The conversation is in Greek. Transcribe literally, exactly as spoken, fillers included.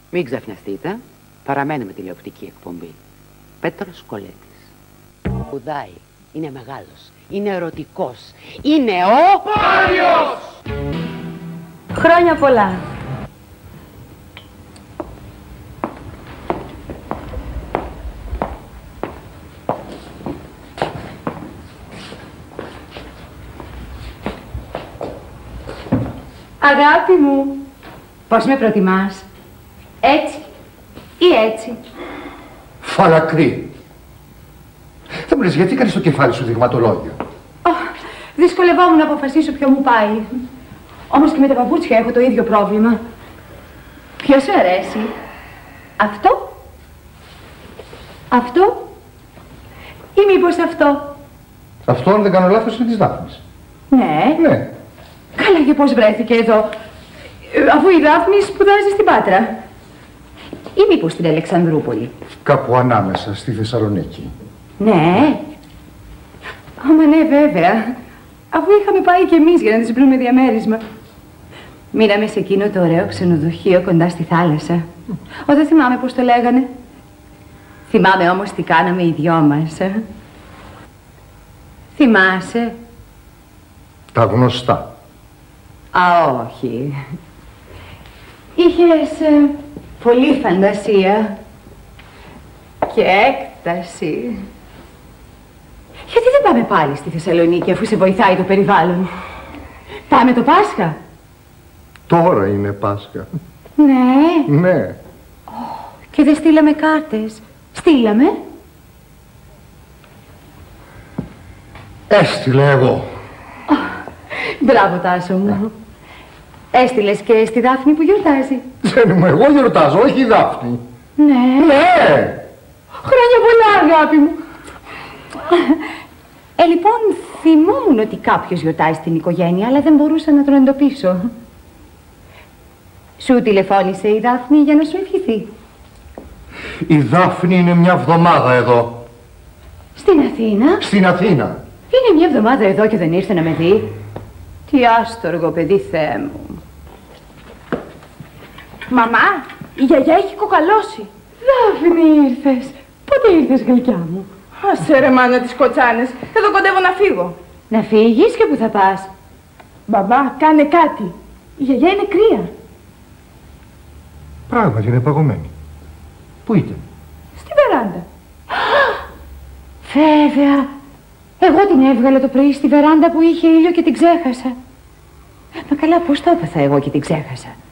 Μην ξαφνιαστείτε. Παραμένουμε τηλεοπτική εκπομπή. Πέτρος Κολέτης. Σπουδάει. Είναι μεγάλος. Είναι ερωτικός. Είναι ο... Πάριος! Χρόνια πολλά. Αγάπη μου, πώς με προτιμάς, έτσι ή έτσι? Φαλακρή. Θα μου λες γιατί κάνεις το κεφάλι σου δειγματολόγιο? Oh, δυσκολευόμουν να αποφασίσω ποιο μου πάει. Όμως και με τα παπούτσια έχω το ίδιο πρόβλημα. Ποιο σου αρέσει? Αυτό? Αυτό? Ή μήπως αυτό? Αυτό, αν δεν κάνω λάθος, είναι της Δάφνης. Ναι. Ναι. Καλά, και πώς βρέθηκε εδώ, αφού η Δάφνη σπουδάζει στην Πάτρα? Ή μήπως στην Αλεξανδρούπολη? Κάπου ανάμεσα, στη Θεσσαλονίκη. Ναι. Άμα ναι, βέβαια. Αφού είχαμε πάει κι εμείς για να της βρούμε διαμέρισμα. Μείναμε σε εκείνο το ωραίο ξενοδοχείο κοντά στη θάλασσα. Ω, δεν θυμάμαι πώς το λέγανε. Θυμάμαι όμως τι κάναμε οι δυο μας. Ε? Θυμάσαι? Τα γνωστά. Α, όχι. Είχες ε, πολύ φαντασία και έκταση. Γιατί δεν πάμε πάλι στη Θεσσαλονίκη αφού σε βοηθάει το περιβάλλον? Πάμε το Πάσχα. Τώρα είναι Πάσχα. Ναι. Ναι. Oh, και δεν στείλαμε κάρτες. Στείλαμε. Έστειλε εγώ. Oh, μπράβο, Τάσο μου. Έστειλες και στη Δάφνη που γιορτάζει? Δεν είμαι εγώ γιορτάζω, όχι η Δάφνη. Ναι. Ναι. Χρόνια πολλά, αγάπη μου. Ε, λοιπόν, θυμόμουν ότι κάποιος γιορτάζει στην οικογένεια, αλλά δεν μπορούσα να τον εντοπίσω. Σου τηλεφώνησε η Δάφνη για να σου ευχηθεί? Η Δάφνη είναι μια εβδομάδα εδώ. Στην Αθήνα? Στην Αθήνα. Είναι μια εβδομάδα εδώ και δεν ήρθε να με δει. Τι άστοργο παιδί, Θεέ μου. Μαμά, η γιαγιά έχει κοκαλώσει. Δάφνη, ήρθες. Πότε ήρθες, γλυκιά μου? Άσε ρε μάνα τις κοτσάνες. Εδώ κοντεύω να φύγω. Να φύγεις και που θα πας? Μπαμπά, κάνε κάτι. Η γιαγιά είναι κρύα. Πράγματι είναι παγωμένη. Πού ήταν? Στη βεράντα. Βέβαια. Εγώ την έβγαλα το πρωί στη βεράντα που είχε ήλιο και την ξέχασα. Μα καλά, πώς το έπαθα εγώ και την ξέχασα?